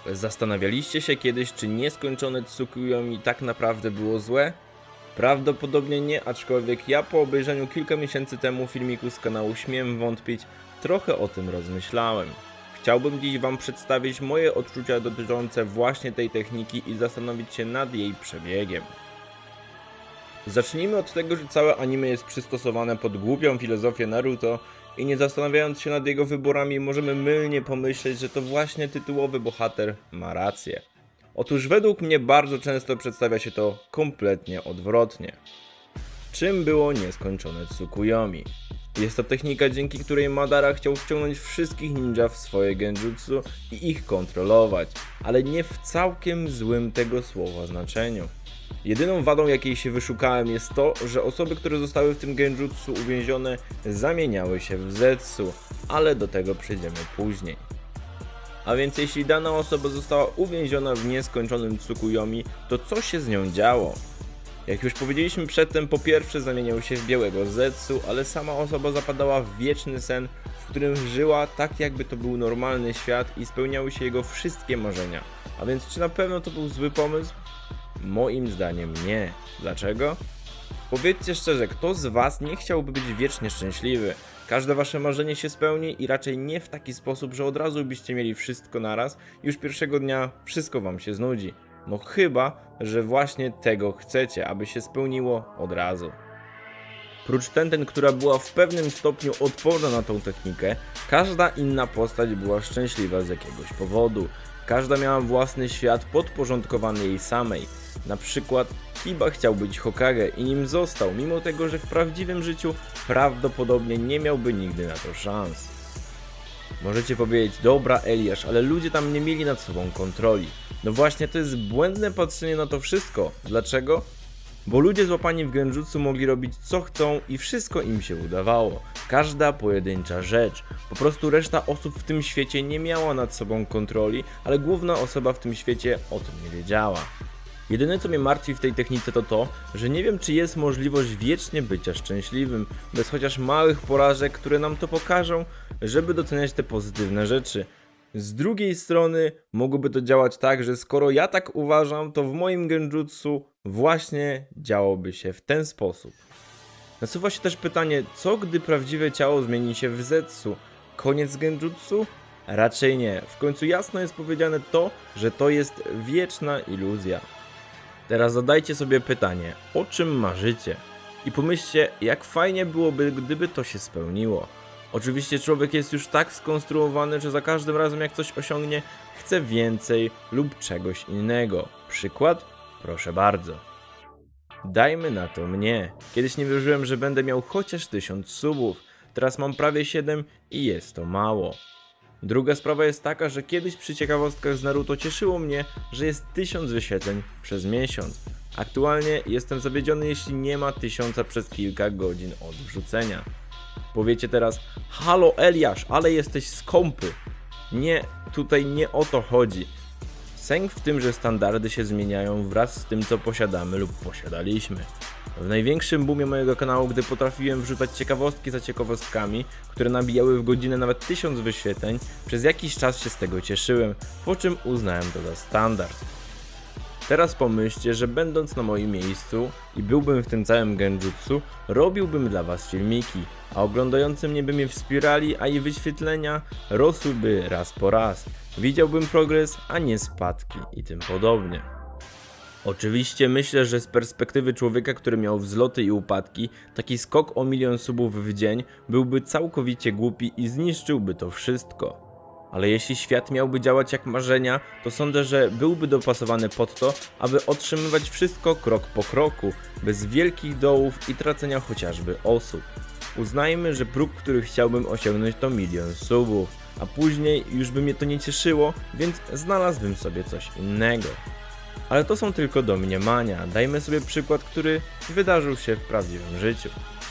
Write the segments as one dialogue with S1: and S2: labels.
S1: Zastanawialiście się kiedyś, czy nieskończone Tsukuyomi tak naprawdę było złe? Prawdopodobnie nie, aczkolwiek ja po obejrzeniu kilka miesięcy temu filmiku z kanału Śmiem Wątpić trochę o tym rozmyślałem. Chciałbym dziś wam przedstawić moje odczucia dotyczące właśnie tej techniki i zastanowić się nad jej przebiegiem. Zacznijmy od tego, że całe anime jest przystosowane pod głupią filozofię Naruto i nie zastanawiając się nad jego wyborami możemy mylnie pomyśleć, że to właśnie tytułowy bohater ma rację. Otóż według mnie bardzo często przedstawia się to kompletnie odwrotnie. Czym było nieskończone Tsukuyomi? Jest to technika, dzięki której Madara chciał wciągnąć wszystkich ninja w swoje genjutsu i ich kontrolować, ale nie w całkiem złym tego słowa znaczeniu. Jedyną wadą, jakiej się wyszukałem, jest to, że osoby, które zostały w tym genjutsu uwięzione, zamieniały się w zetsu, ale do tego przejdziemy później. A więc jeśli dana osoba została uwięziona w nieskończonym Tsukuyomi, to co się z nią działo? Jak już powiedzieliśmy przedtem, po pierwsze zamieniał się w białego zetsu, ale sama osoba zapadała w wieczny sen, w którym żyła tak, jakby to był normalny świat i spełniały się jego wszystkie marzenia. A więc czy na pewno to był zły pomysł? Moim zdaniem nie. Dlaczego? Powiedzcie szczerze, kto z was nie chciałby być wiecznie szczęśliwy? Każde wasze marzenie się spełni i raczej nie w taki sposób, że od razu byście mieli wszystko naraz i już pierwszego dnia wszystko wam się znudzi. No chyba, że właśnie tego chcecie, aby się spełniło od razu. Prócz Tenten, która była w pewnym stopniu odporna na tą technikę, każda inna postać była szczęśliwa z jakiegoś powodu. Każda miała własny świat podporządkowany jej samej. Na przykład Kiba chciał być Hokage i nim został, mimo tego, że w prawdziwym życiu prawdopodobnie nie miałby nigdy na to szans. Możecie powiedzieć, dobra Eliasz, ale ludzie tam nie mieli nad sobą kontroli. No właśnie, to jest błędne patrzenie na to wszystko. Dlaczego? Bo ludzie złapani w genjutsu mogli robić co chcą i wszystko im się udawało. Każda pojedyncza rzecz. Po prostu reszta osób w tym świecie nie miała nad sobą kontroli, ale główna osoba w tym świecie o tym nie wiedziała. Jedyne co mnie martwi w tej technice to to, że nie wiem czy jest możliwość wiecznie bycia szczęśliwym, bez chociaż małych porażek, które nam to pokażą, żeby doceniać te pozytywne rzeczy. Z drugiej strony mogłoby to działać tak, że skoro ja tak uważam, to w moim genjutsu właśnie działoby się w ten sposób. Nasuwa się też pytanie, co gdy prawdziwe ciało zmieni się w zetsu? Koniec genjutsu? Raczej nie. W końcu jasno jest powiedziane to, że to jest wieczna iluzja. Teraz zadajcie sobie pytanie, o czym marzycie? I pomyślcie, jak fajnie byłoby, gdyby to się spełniło. Oczywiście człowiek jest już tak skonstruowany, że za każdym razem jak coś osiągnie, chce więcej lub czegoś innego. Przykład? Proszę bardzo. Dajmy na to mnie. Kiedyś nie wierzyłem, że będę miał chociaż 1000 subów. Teraz mam prawie 7 i jest to mało. Druga sprawa jest taka, że kiedyś przy ciekawostkach z Naruto cieszyło mnie, że jest 1000 wyświetleń przez miesiąc. Aktualnie jestem zawiedziony, jeśli nie ma 1000 przez kilka godzin od wrzucenia. Powiecie teraz, halo Eliasz, ale jesteś skąpy. Nie, tutaj nie o to chodzi. Sęk w tym, że standardy się zmieniają wraz z tym, co posiadamy lub posiadaliśmy. W największym boomie mojego kanału, gdy potrafiłem wrzucać ciekawostki za ciekawostkami, które nabijały w godzinę nawet 1000 wyświetleń, przez jakiś czas się z tego cieszyłem, po czym uznałem to za standard. Teraz pomyślcie, że będąc na moim miejscu i byłbym w tym całym genjutsu, robiłbym dla was filmiki, a oglądający mnie by mnie wspierali, a i wyświetlenia rosłyby raz po raz. Widziałbym progres, a nie spadki i tym podobnie. Oczywiście myślę, że z perspektywy człowieka, który miał wzloty i upadki, taki skok o 1 000 000 subów w dzień byłby całkowicie głupi i zniszczyłby to wszystko. Ale jeśli świat miałby działać jak marzenia, to sądzę, że byłby dopasowany pod to, aby otrzymywać wszystko krok po kroku, bez wielkich dołów i tracenia chociażby osób. Uznajmy, że próg, który chciałbym osiągnąć to 1 000 000 subów, a później już by mnie to nie cieszyło, więc znalazłbym sobie coś innego. Ale to są tylko domniemania, dajmy sobie przykład, który wydarzył się w prawdziwym życiu.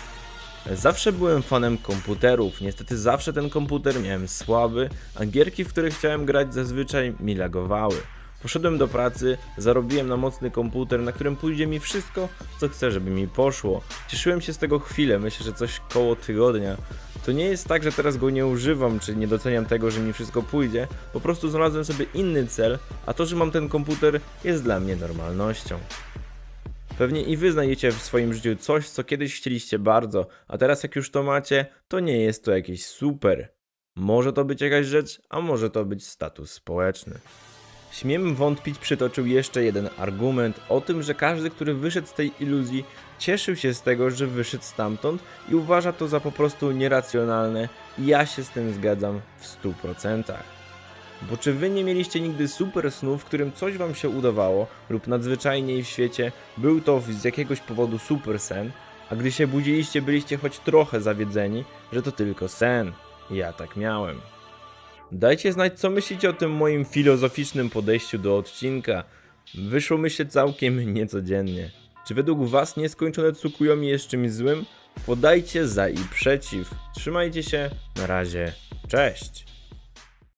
S1: Zawsze byłem fanem komputerów, niestety zawsze ten komputer miałem słaby, a gierki, w które chciałem grać zazwyczaj mi lagowały. Poszedłem do pracy, zarobiłem na mocny komputer, na którym pójdzie mi wszystko, co chcę, żeby mi poszło. Cieszyłem się z tego chwilę, myślę, że coś koło tygodnia. To nie jest tak, że teraz go nie używam, czy nie doceniam tego, że mi wszystko pójdzie, po prostu znalazłem sobie inny cel, a to, że mam ten komputer, jest dla mnie normalnością. Pewnie i wy znajdziecie w swoim życiu coś, co kiedyś chcieliście bardzo, a teraz jak już to macie, to nie jest to jakieś super. Może to być jakaś rzecz, a może to być status społeczny. Śmiem wątpić, przytoczył jeszcze jeden argument o tym, że każdy, który wyszedł z tej iluzji, cieszył się z tego, że wyszedł stamtąd i uważa to za po prostu nieracjonalne i ja się z tym zgadzam w 100%. Bo czy wy nie mieliście nigdy super snu, w którym coś wam się udawało lub nadzwyczajniej w świecie był to z jakiegoś powodu super sen, a gdy się budziliście byliście choć trochę zawiedzeni, że to tylko sen. Ja tak miałem. Dajcie znać, co myślicie o tym moim filozoficznym podejściu do odcinka. Wyszło mi się całkiem niecodziennie. Czy według was nieskończone Tsukuyomi jest czymś złym? Podajcie za i przeciw. Trzymajcie się, na razie, cześć!